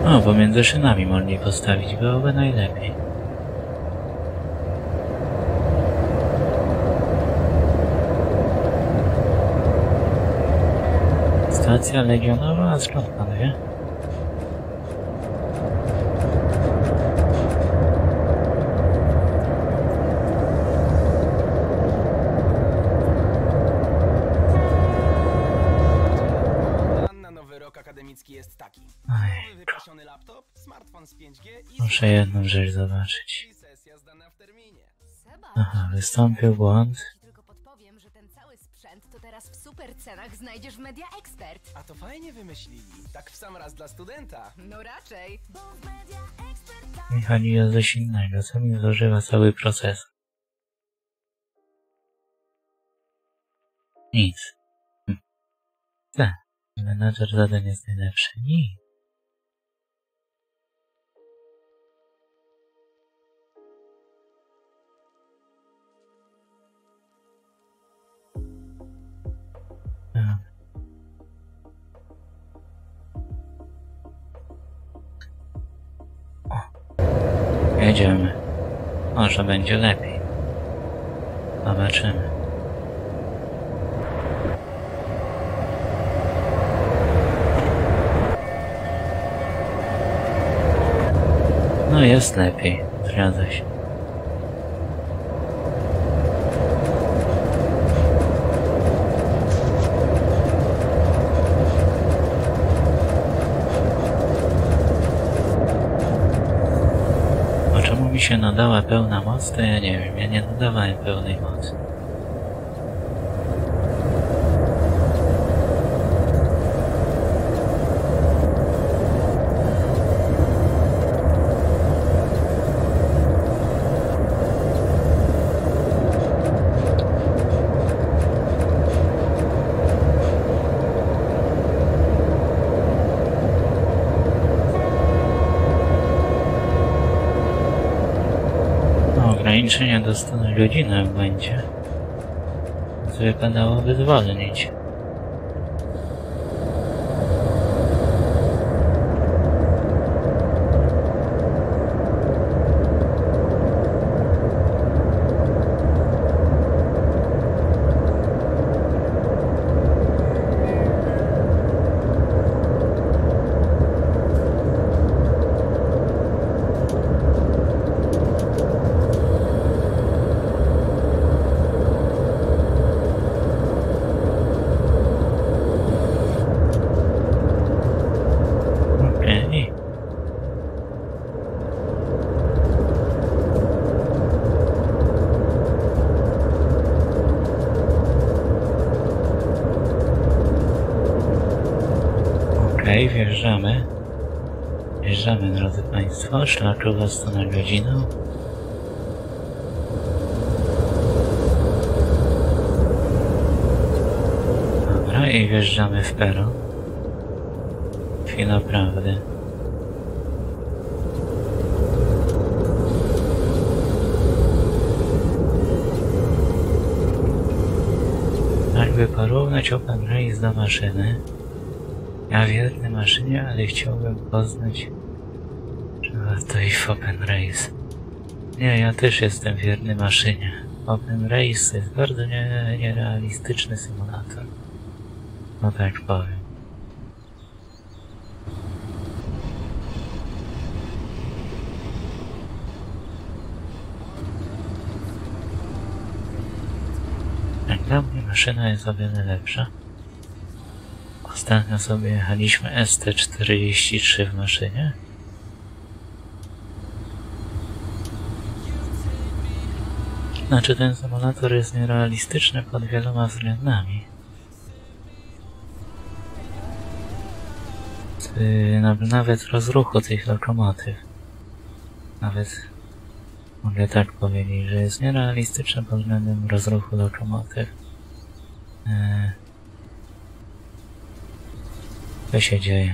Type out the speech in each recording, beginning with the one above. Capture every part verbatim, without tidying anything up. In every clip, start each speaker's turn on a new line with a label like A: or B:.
A: O, pomiędzy szynami mogli postawić, byłoby najlepiej. Stacja legionowa, a skąd pan wie?
B: Na nowy rok akademicki jest taki.
A: Oj,
B: Wypasiony laptop, smartfon z pięć G i
A: muszę jedną rzecz zobaczyć.
B: sesja zdana w terminie.
A: Aha, wystąpił błąd.
C: Tylko podpowiem, że ten cały sprzęt to teraz w super cenach znajdziesz w Media Expert.
B: A to fajnie wymyślili. Tak w sam raz dla studenta.
C: No raczej.
A: Mi chodzi o coś innego, co mi zużywa cały proces. Nic. Hm. Tak, menadżer zadań jest najlepszy. Nic. Aha. O. Jedziemy. Może będzie lepiej. Zobaczymy. No jest lepiej, zgadza się. A czemu mi się nadała pełna moc, to ja nie wiem, ja nie nadawałem pełnej mocy. Ograniczenia do stu na godzinę będzie. To wypadałoby zwolnić. Okej, wjeżdżamy. Wjeżdżamy, drodzy Państwo, szlakowa sto na godzinę. Dobra, i wjeżdżamy w peron. Chwila prawdy. Jakby porównać Open Race do maszyny. Ja wierny maszynie, ale chciałbym poznać, że warto i w Open Race. Nie, ja też jestem wierny maszynie. Open Race to jest bardzo nie, nierealistyczny symulator. No tak powiem. Jak dla mnie maszyna jest o wiele lepsza. Ostatnio sobie jechaliśmy S T czterdzieści trzy w maszynie. Znaczy ten symulator jest nierealistyczny pod wieloma względami. Ty, nawet rozruchu tych lokomotyw. Nawet mogę tak powiedzieć, że jest nierealistyczny pod względem rozruchu lokomotyw. Eee, Co się dzieje?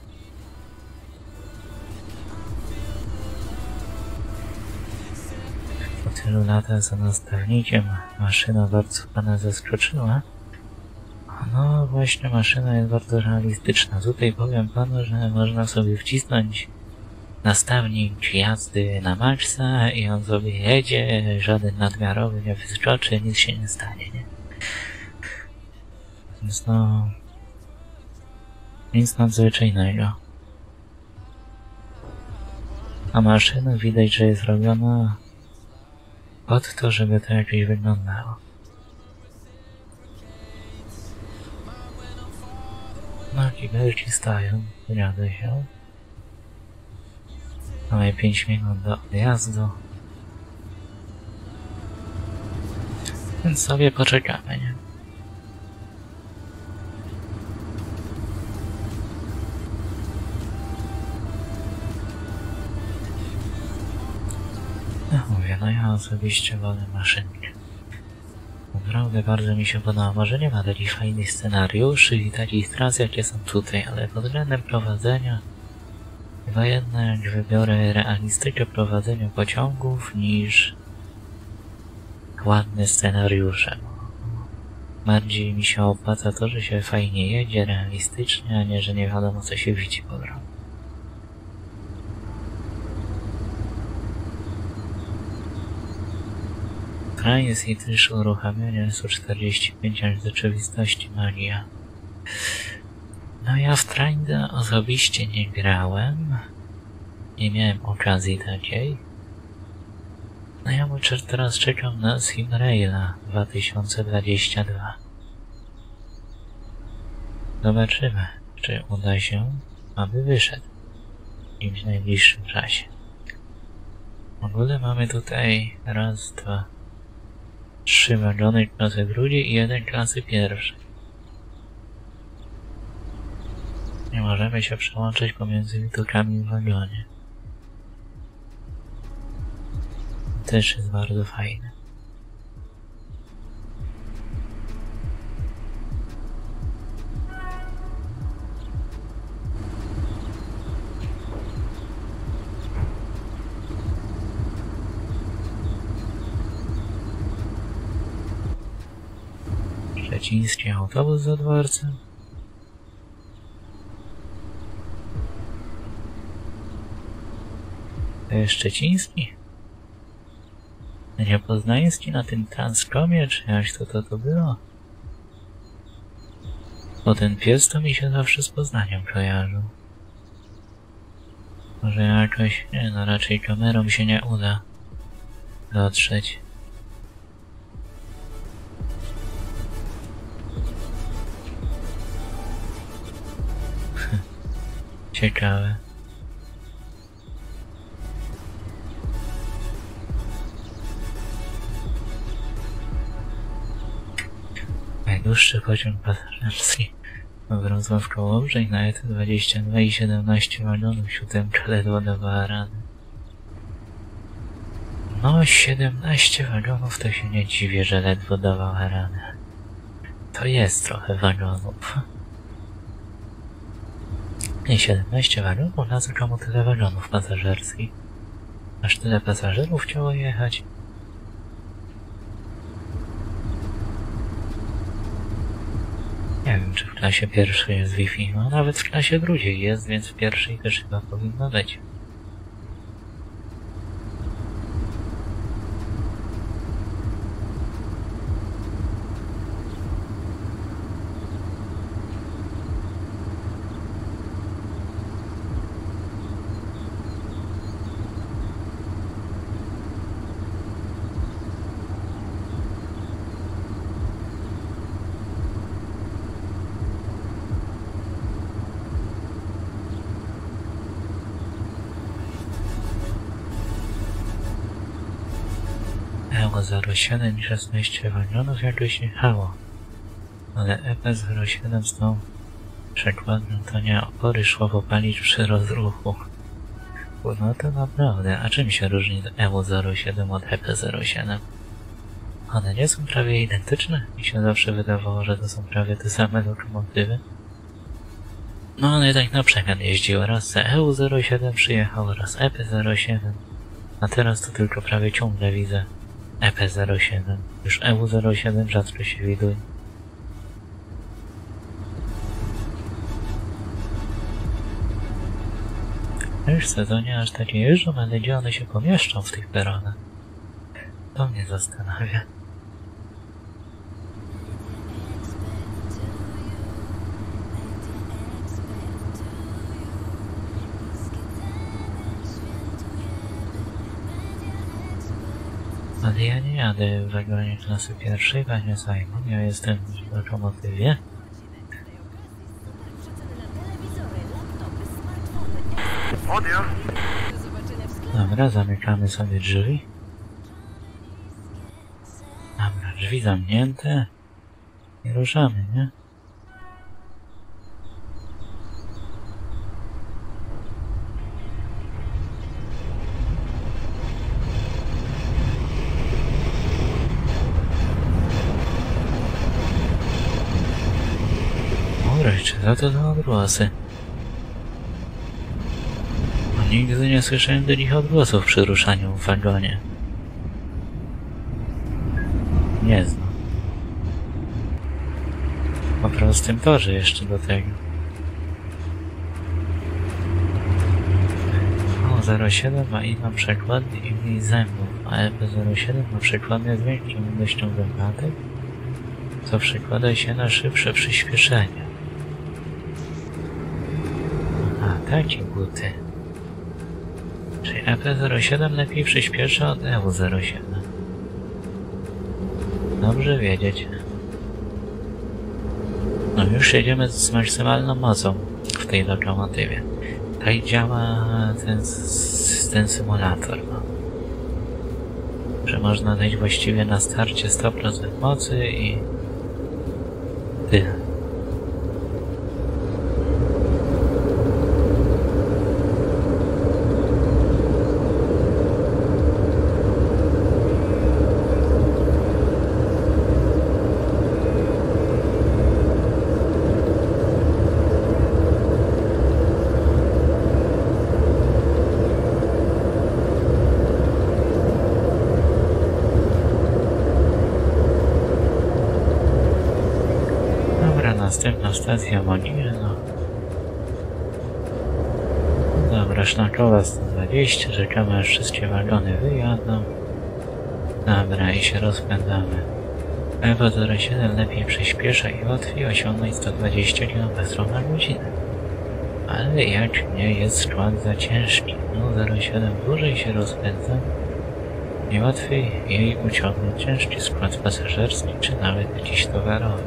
A: Po tylu latach za nastavnikiem maszyna bardzo pana zaskoczyła. No, właśnie maszyna jest bardzo realistyczna. Tutaj powiem panu, że można sobie wcisnąć nastawnik jazdy na maksa i on sobie jedzie, żaden nadmiarowy nie wyskoczy, nic się nie stanie, nie? Więc no... nic nadzwyczajnego. A maszyna widać, że jest robiona pod to, żeby to jakoś wyglądało. No, kibelki stają, jadę się. Mamy pięć minut do odjazdu. Więc sobie poczekamy, nie? No mówię, no ja osobiście wolę maszynkę. Naprawdę bardzo mi się podoba. Może nie ma takich fajnych scenariuszy i takich tras, jakie są tutaj, ale pod względem prowadzenia chyba jednak wybiorę realistykę prowadzenia pociągów niż ładne scenariusze. Bardziej mi się opłaca to, że się fajnie jedzie, realistycznie, a nie, że nie wiadomo co się widzi po drodze. Krajec i też uruchamiania S U czterdzieści pięć jak w rzeczywistości magia. No ja w Trainda osobiście nie grałem. Nie miałem okazji takiej. No ja teraz czekam na Simraila dwa tysiące dwadzieścia dwa. Zobaczymy, czy uda się, aby wyszedł w jakimś najbliższym czasie. W ogóle mamy tutaj raz, dwa, trzy wagony klasy drugiej i jeden klasy pierwszej. Nie możemy się przełączyć pomiędzy widokami w wagonie. Też jest bardzo fajne. Szczeciński autobus za dworcem. To jest szczeciński? Nie poznański na tym Transcomie, czy jak to to, to było? Bo ten pies to mi się zawsze z Poznaniem kojarzył. Może jakoś, nie no, raczej kamerą się nie uda dotrzeć. Ciekawe. Najdłuższy pociąg pasażerski Wrocław Kołobrzeg na E T dwadzieścia dwa i siedemnaście wagonów, siódemka ledwo dawała radę. No, siedemnaście wagonów to się nie dziwię, że ledwo dawała radę. To jest trochę wagonów. Nie, siedemnaście wagonów, na co komu tyle wagonów pasażerskich? Aż tyle pasażerów chciało jechać. Nie wiem, czy w klasie pierwszej jest Wi-Fi, no nawet w klasie drugiej jest, więc w pierwszej też chyba powinno być. zero siedem i szesnaście wagonów jakoś jechało, ale E P zero siedem z tą przekładnią to nie opory szło popalić przy rozruchu. No to naprawdę, a czym się różni E W zero siedem od E P zero siedem? One nie są prawie identyczne? Mi się zawsze wydawało, że to są prawie te same lokomotywy. No one tak na przemian jeździły, raz E W zero siedem przyjechało, raz E P zero siedem, a teraz to tylko prawie ciągle widzę E P zero siedem. Już E W zero siedem rzadko się widuje. Wiesz, w sezonie aż tak nie jeżdżą, ale gdzie one się pomieszczą w tych peronach? To mnie zastanawia. Ale ja nie jadę w wagonie klasy pierwszej, panie Simon. Ja jestem w lokomotywie. Dobra, zamykamy sobie drzwi. Dobra, drzwi zamknięte. I ruszamy, nie? Czy za to za odgłosy? No, nigdy nie słyszałem takich odgłosów przy ruszaniu w wagonie. Nie znam. Po prostym torze jeszcze do tego. O, zero siedem ma inną przekładnię i mniej zębów, a E P zero siedem ma przekładnię z większą ilością zębatek, co przekłada się na szybsze przyspieszenie. Takie buty. Czyli E P zero siedem lepiej przyspiesza od E U zero siedem. Dobrze wiedzieć. No już jedziemy z maksymalną mocą w tej lokomotywie. Tak działa ten, ten symulator. No. Że można dać właściwie na starcie sto procent mocy i tyle. Następna stacja Monino. Dobra, Sznakowa sto dwadzieścia, czekamy aż wszystkie wagony wyjadą. Dobra, i się rozpędzamy. E P zero siedem lepiej przyspiesza i łatwiej osiągnąć sto dwadzieścia kilometrów na godzinę. Ale jak nie jest skład za ciężki, no zero siedem dłużej się rozpędza i łatwiej jej uciągnąć ciężki skład pasażerski czy nawet jakiś towarowy.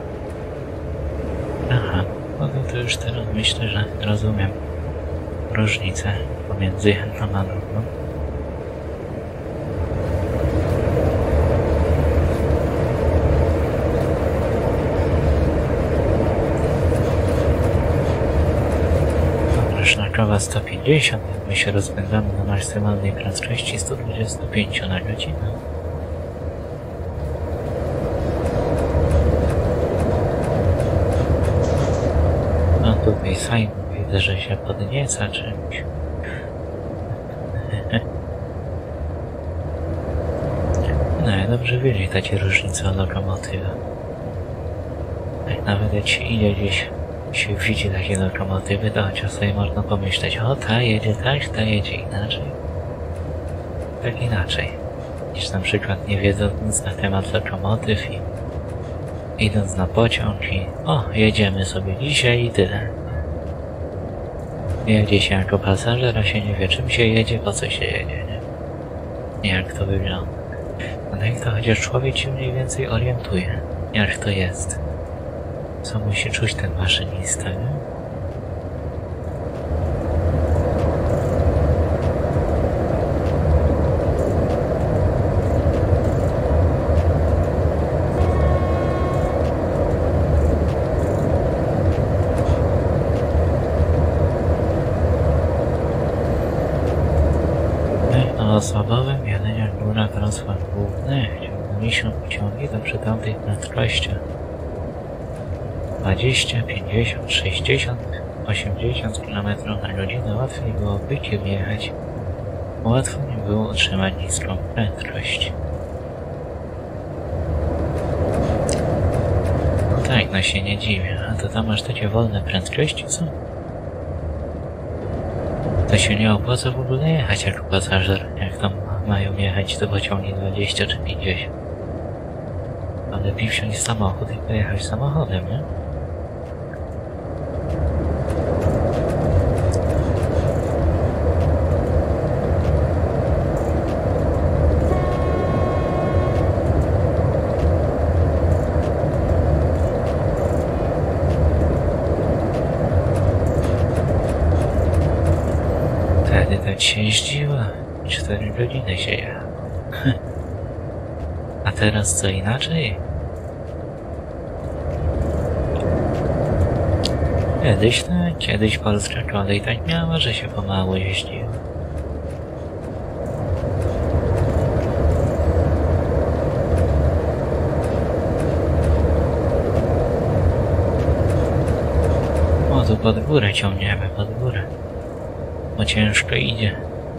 A: Aha, no to już teraz myślę, że rozumiem różnicę pomiędzy jedną a drugą. Dobra, Sznakowa sto pięćdziesiąt, my się rozpędzamy na maksymalnej prędkości sto dwadzieścia pięć na godzinę. Tutaj Simon widzę, że się podnieca czymś. No i dobrze wiedzieć takie różnice od lokomotywy. Jak nawet jak się idzie gdzieś, się widzi takie lokomotywy, to chociaż sobie można pomyśleć, o ta jedzie tak, ta jedzie inaczej. Tak inaczej. Niż na przykład nie wiedząc nic na temat lokomotyw i idąc na pociąg i o, jedziemy sobie dzisiaj i tyle. Jedzie się jako pasażer, a się nie wie czym się jedzie, po co się jedzie, nie? Jak to wygląda. No i to chociaż człowiek się mniej więcej orientuje, jak to jest. Co musi czuć ten maszynista, nie? Osobowym jedynie góra transport główny ciągnęliśmy pociągi to przy tamtych prędkościach dwadzieścia, pięćdziesiąt, sześćdziesiąt, osiemdziesiąt kilometrów na godzinę łatwiej było bykiem jechać. Łatwo nie było utrzymać niską prędkość. No tak, no się nie dziwię, a to tam masz takie wolne prędkości, co? To się nie opłaca w ogóle jechać jako pasażer, jak tam mają jechać do pociągi dwadzieścia czy pięćdziesiąt. Ale lepiej wsiąść w samochód i pojechać samochodem, nie? Wtedy tak się jeździła i cztery godziny się jechało. A teraz co inaczej? Kiedyś tak, kiedyś polska kolej tak miała, że się pomału jeździło. O, tu pod górę ciągniemy, pod górę. Bo ciężko idzie.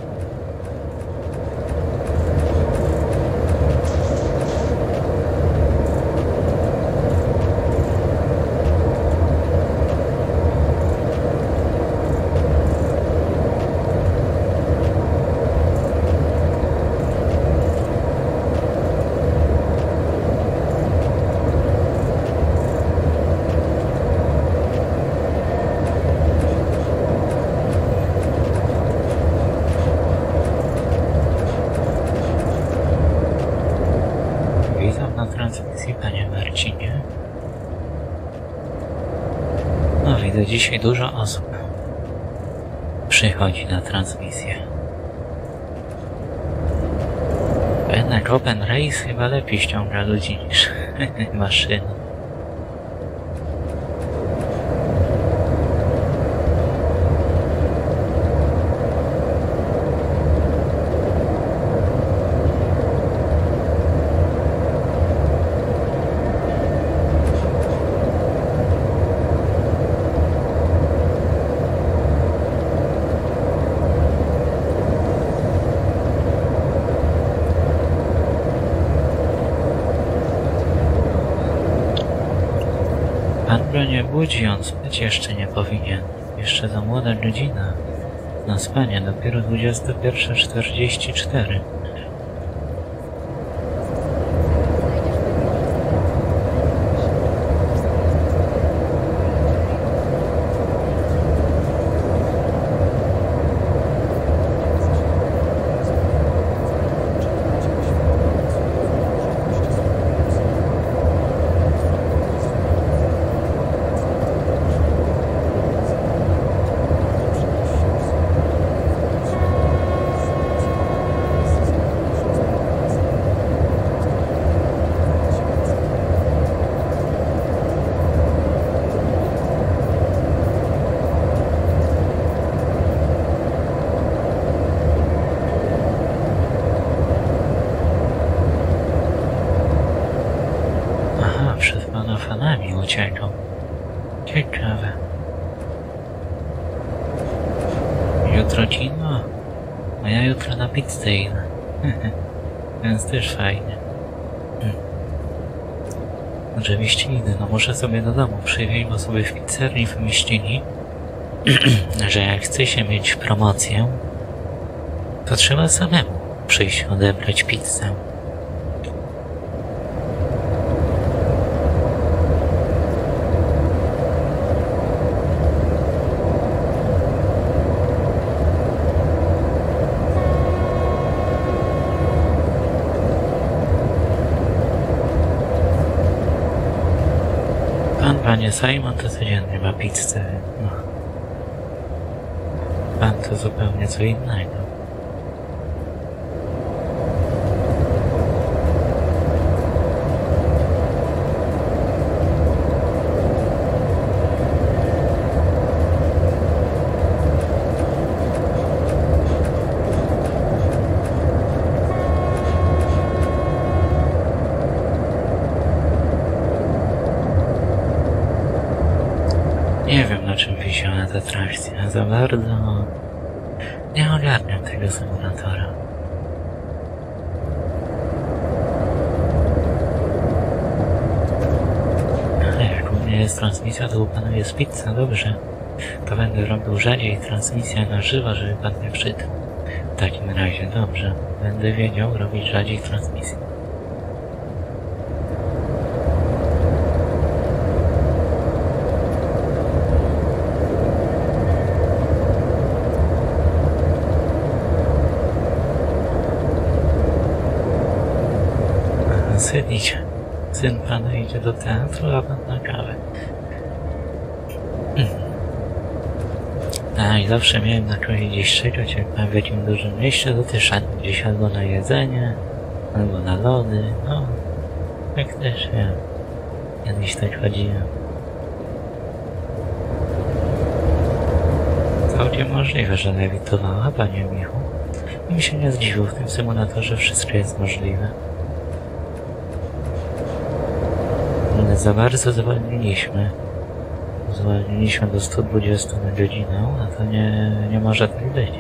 A: Witam na transmisji, panie Marcinie. No widzę, dzisiaj dużo osób przychodzi na transmisję. Jednak Open Race chyba lepiej ściąga ludzi niż maszyna. Pan go nie budzi, on spać jeszcze nie powinien. Jeszcze za młoda godzina na spanie, dopiero dwudziesta pierwsza czterdzieści cztery. Przed pana fanami uciekał. Ciekawe. Jutro kino? A ja jutro na pizzę idę. Więc też fajnie. Hmm. Oczywiście idę, no muszę sobie do domu przywieźć, bo sobie w pizzerii wymyślili, że jak chce się mieć promocję, to trzeba samemu przyjść odebrać pizzę. Pan, panie Simon, to codziennie ma pizzę. No. Pan to zupełnie co innego. Nie wiem, na czym wisiała ta atrakcja. Za bardzo nie ogarniam tego symulatora. Ale jak u mnie jest transmisja, to u pana jest pizza, dobrze. To będę robił rzadziej transmisję na żywo, żeby pan mnie przytał. W takim razie, dobrze. Będę wiedział robić rzadziej transmisję. Syn idzie. Syn pana idzie do teatru, a pan na kawę. A i zawsze miałem na czole gdzieś czekać, jak pan w jakim dużym mieście, to też szedłem gdzieś albo na jedzenie, albo na lody, no. Tak też ja. Kiedyś tak chodziłem. Całkiem możliwe, że lewitowała, panie Michu. I mi się nie zdziwił, w tym symulatorze wszystko jest możliwe. Ale za bardzo zwolniliśmy. Zwolniliśmy do stu dwudziestu na godzinę, a to nie, nie może tak być.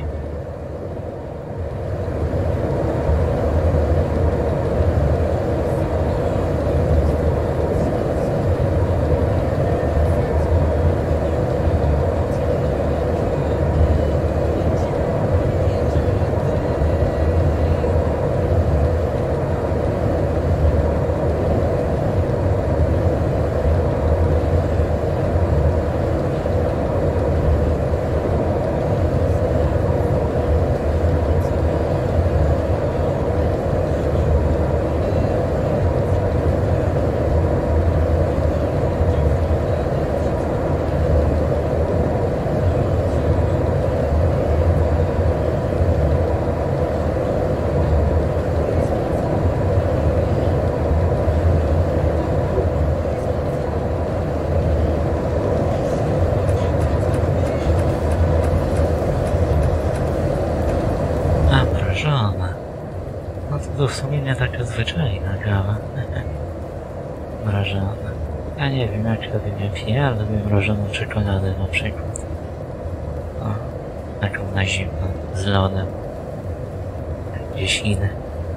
A: To w sumie nie taka zwyczajna kawa. Mrożona. Ja nie wiem jak to nie piję, ale lubię mrożoną czekoladę na przykład. O, taką na zimno, z lodem. Gdzieś inny.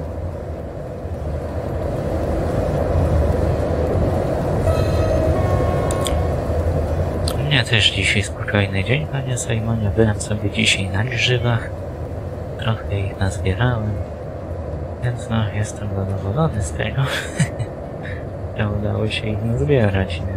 A: U mnie też dzisiaj spokojny dzień, panie Sejmonie. Byłem sobie dzisiaj na grzybach. Trochę ich nazbierałem. Więc no, jestem zadowolony z tego, że udało się ich nie zbierać, nie?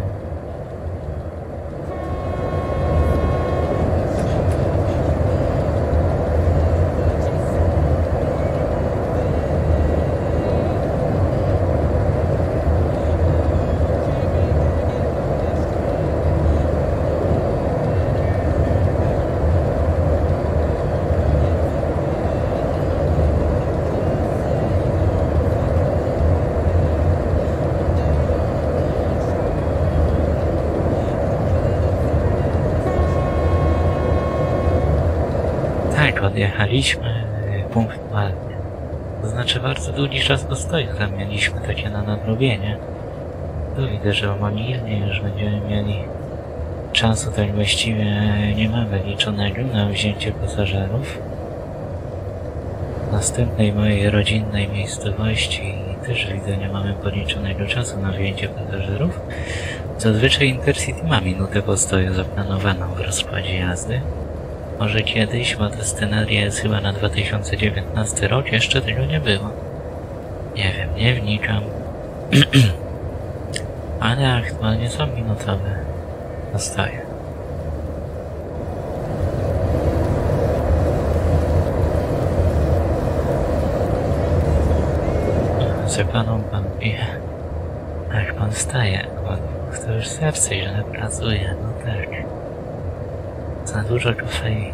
A: Odjechaliśmy punktualnie. To znaczy bardzo długi czas postoju tam mieliśmy takie na nadrobienie. Tu widzę, że o mogilnie już będziemy mieli czasu tak właściwie nie mamy liczonego na wzięcie pasażerów. W następnej mojej rodzinnej miejscowości też widzę, nie mamy policzonego czasu na wzięcie pasażerów. Zazwyczaj Intercity ma minutę postoju zaplanowaną w rozkładzie jazdy. Może kiedyś, bo ta scenaria jest chyba na dwa tysiące dziewiętnasty rok, jeszcze tego nie było. Nie wiem, nie wnikam. Ale aktualnie są minutowe postoje. Że panom pan pije. Jak pan wstaje, to już serce źle pracuje, no tak. Za dużo kofeiny.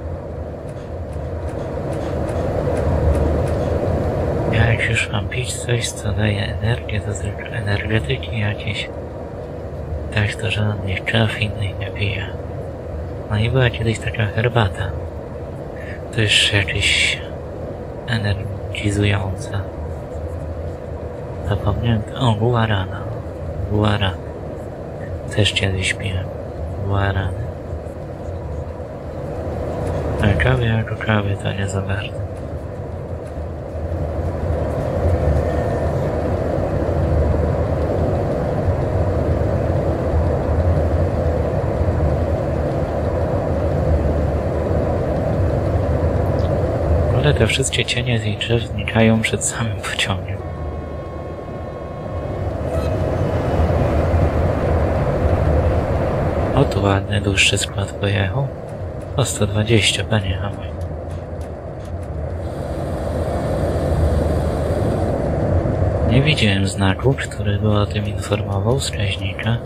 A: Ja jak już mam pić coś, co daje energię, to tylko energetyki jakieś. Tak to żadnych kaw innych nie piję. No i była kiedyś taka herbata. To już jakieś energizująca. Zapomniałem, o, guarana. Guarana. Też kiedyś piłem. Guarany. A kawy jako kawy to nie za bardzo. ale te wszystkie cienie z jej drzew znikają przed samym pociągiem. O, tu ładny, dłuższy skład pojechał. O sto dwadzieścia, panie hamuj. Nie widziałem znaku, który by o tym informował wskaźnika.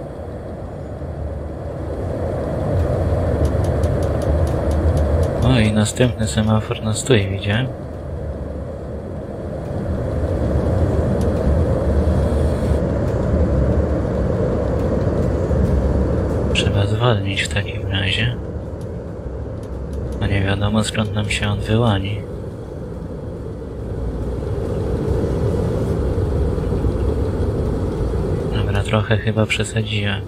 A: O, i następny semafor na stój widziałem. Trzeba zwolnić w takim razie. No nie wiadomo, skąd nam się on wyłani. Dobra, trochę chyba przesadziłem.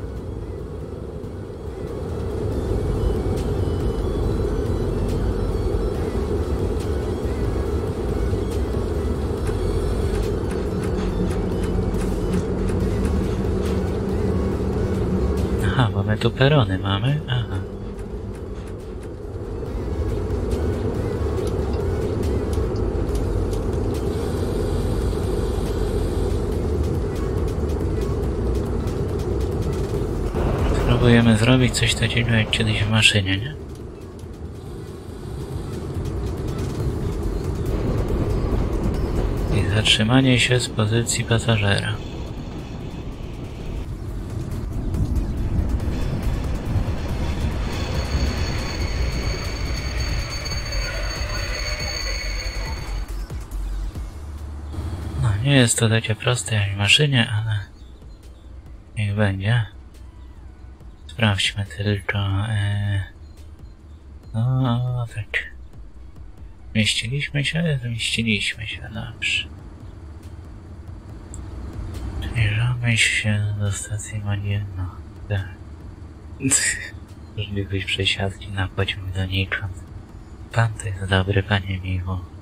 A: Aha, bo my tu perony mamy? Aha. Spróbujemy zrobić coś takiego jak kiedyś w maszynie, nie? I zatrzymanie się z pozycji pasażera. No, nie jest to takie proste jak w maszynie, ale niech będzie. Sprawdźmy tylko... Ee... No, tak... Zmieściliśmy się? Zmieściliśmy się, dobrze. Zbliżamy się do stacji Manienno. Tak. Możliwość przesiadki na pociąg donikąd. Pan to jest dobry, panie Miło.